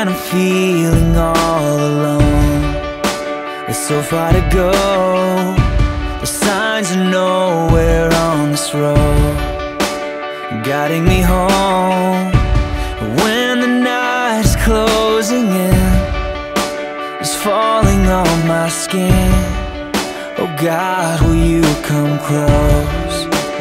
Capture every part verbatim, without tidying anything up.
when I'm feeling all alone. There's so far to go, the signs are nowhere on this road, guiding me home. When the night is closing in, it's falling on my skin. Oh God, will you come close?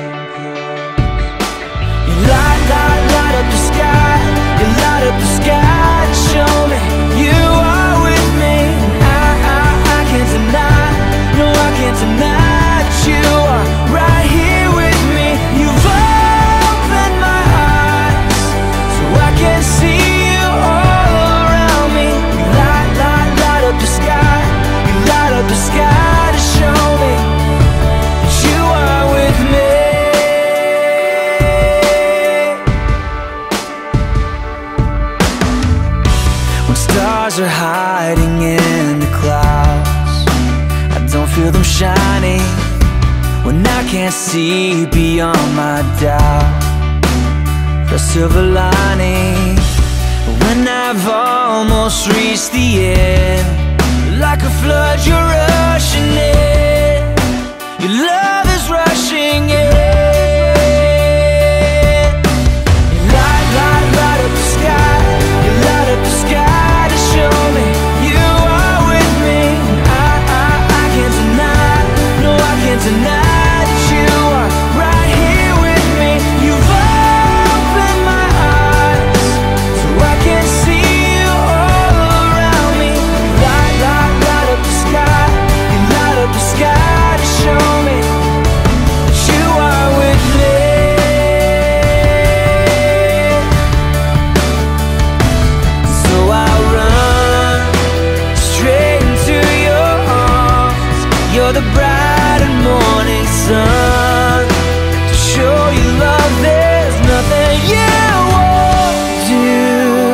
You light, light, light up the sky. You light up the sky to show me you are with me. I, I, I can't deny, no I can't deny that you are right here with me. You've opened my eyes so I can see you all around me. You light, light, light up the sky. You light up the sky to show me that you are with me. When stars are hiding in the clouds, I don't feel them shining. When I can't see beyond my doubt, the silver lining. When I've almost reached the end, like a flood you're rushing in. Your love is rushing in. You light, light, light up the sky. You light up the sky to show me you are with me. I, I, I can't deny, no I can't deny that you are right here with me. You've opened my eyes so I can see you all around me. Light, light, light up the sky. You light up the sky to show me that you are with me. So I run straight into your arms. You're the bright and morning sun. To show you love, there's nothing you won't do.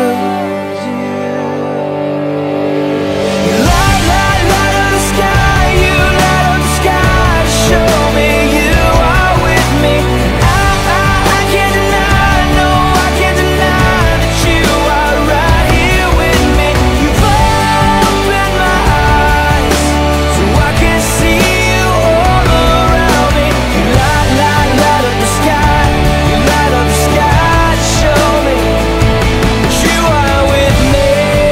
You light, light, light up the sky. You light up the sky to show me you are with me. I, I, I can't deny, no I can't deny that you are right here with me. You've opened my eyes so I can see you all around me. You light, light, light up the sky. You light up the sky to show me that you are with me.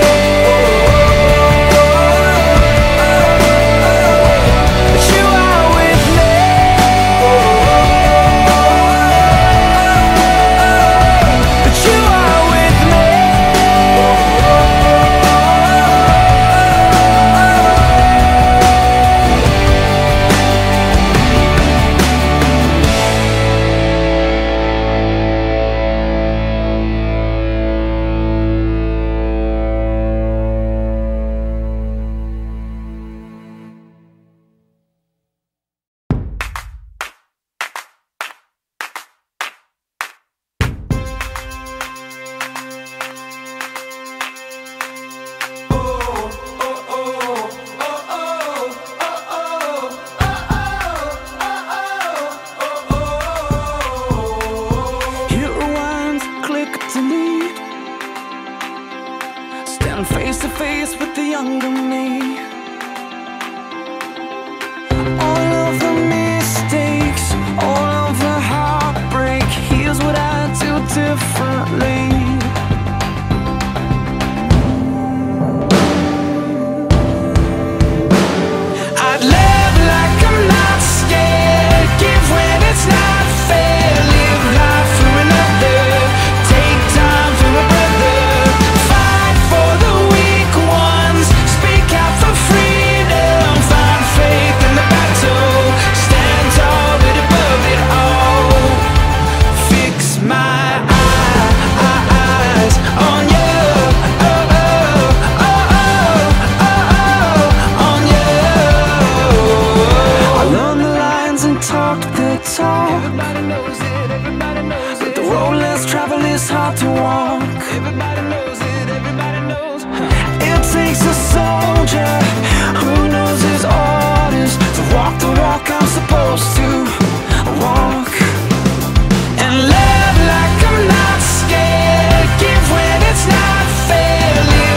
That you are with me. That you are with me. Hit rewind, click delete. Stand face to face with the younger me. All of the mistakes, all of the heartbreak. Here's what I do differently. I'd live like I'm not scared. Give when it's not fair. Live life for another. Take time for a brother. Fight for the weak ones. Speak out for freedom. Find faith in the battle. Stand tall but above it all. Fix my eyes on you. Oh, oh, oh, oh, oh, oh, on you. I learned the lines and talked the talk. Everybody knows it, everybody knows it. But the road less traveled is hard to walk. Everybody knows it, everybody knows. It takes a soldier who knows his orders to walk the walk I'm supposed to walk. And live like I'm not scared. Give when it's not fair. Live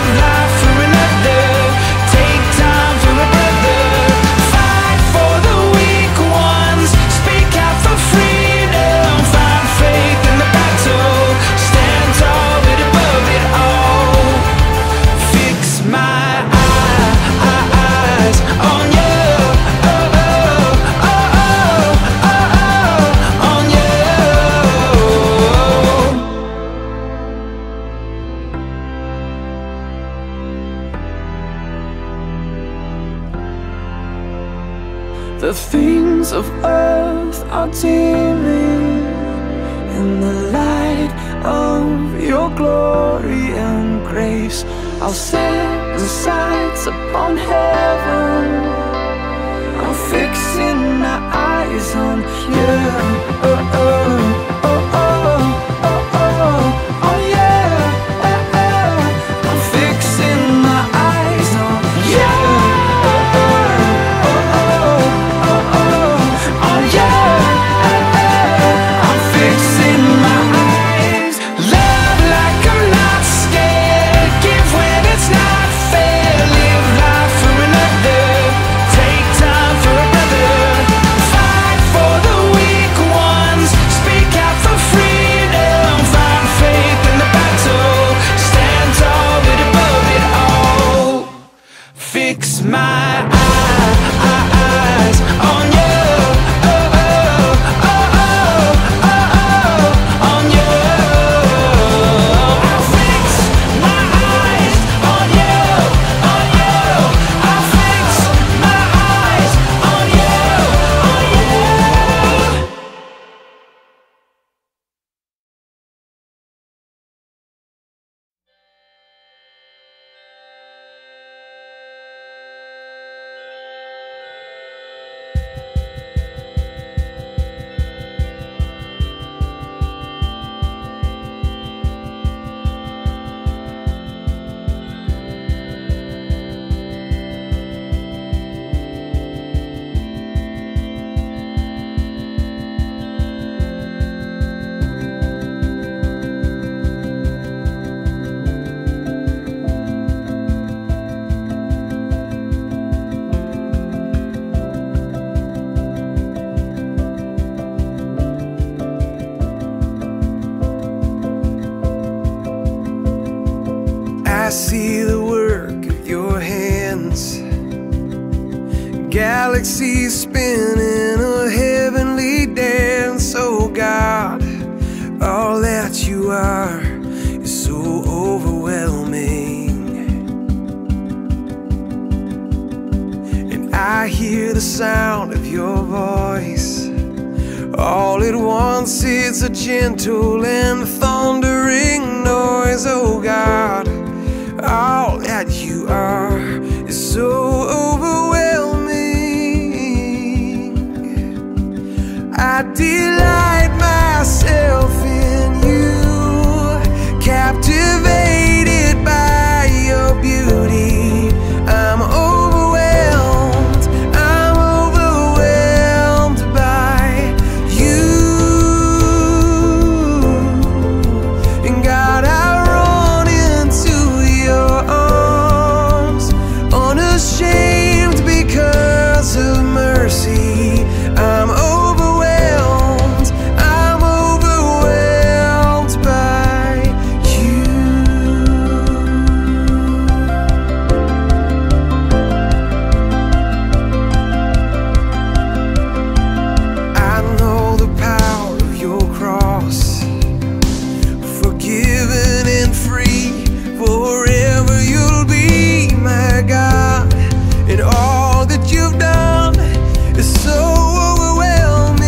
The things of earth are dimming in the light of your glory and grace. I'll set the sights upon heaven. I'm fixing my eyes on you. Oh, oh, oh, oh, oh, oh, oh, yeah. Oh, oh. I'm fixing my eyes on you. Oh, oh, oh, oh, oh, yeah. I'm fixing my eyes. Love like I'm not scared. Give when it's not fair. Live life for another. Take time for a brother. Fight for the weak ones. Speak out for freedom. Find faith in the battle. Stand tall but above it all. Fix my eyes on you. Oh, oh, oh, oh, oh, oh, on you. I'll fix my eyes on you, on you. I'll fix my eyes on you, on you. I see the work of your hands, galaxies spinning a heavenly dance. Oh God, all that you are is so overwhelming. And I hear the sound of your voice. All at once it's a gentle and thundering noise. Oh God, all that you are is so overwhelming. I delight myself in you, captivated by your beauty. I'm overwhelmed, I'm overwhelmed by you. And God, I run into your arms, unashamed because of mercy. I'm overwhelmed, I'm overwhelmed by you. I know the power of your cross, forgiven and free. Forever you'll be my God, and all that you've done is so overwhelming.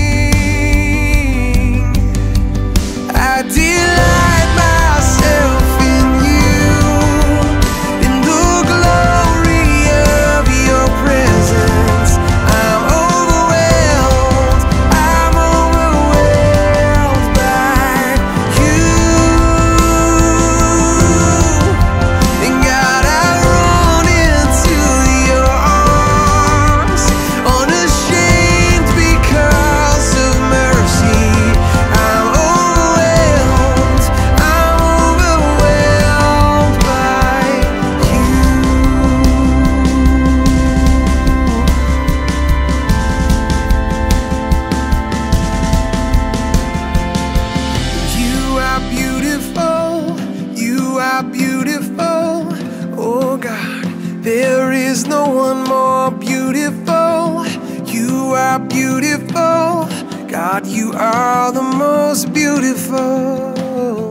I delight myself in you, in the glory of your presence. I'm overwhelmed, I'm overwhelmed by you. And God, I run into your arms, unashamed because of mercy. I'm overwhelmed, I'm overwhelmed by you. You are beautiful, you are beautiful. Oh God, there is no one more beautiful. You are beautiful, God, you are the most beautiful.